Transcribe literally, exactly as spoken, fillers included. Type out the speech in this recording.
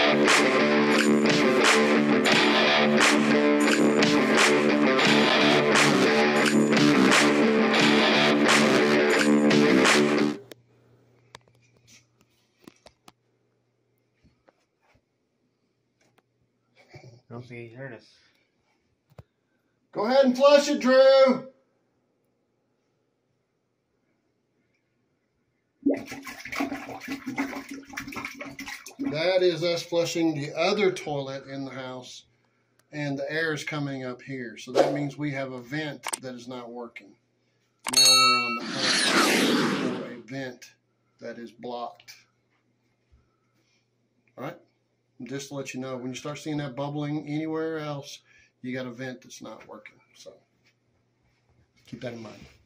I don't think he heard us. Go ahead and flush it, Drew. That is us flushing the other toilet in the house, and the air is coming up here. So that means we have a vent that is not working. Now we're on the hunt for a vent that is blocked. All right? Just to let you know, when you start seeing that bubbling anywhere else, you got a vent that's not working. So keep that in mind.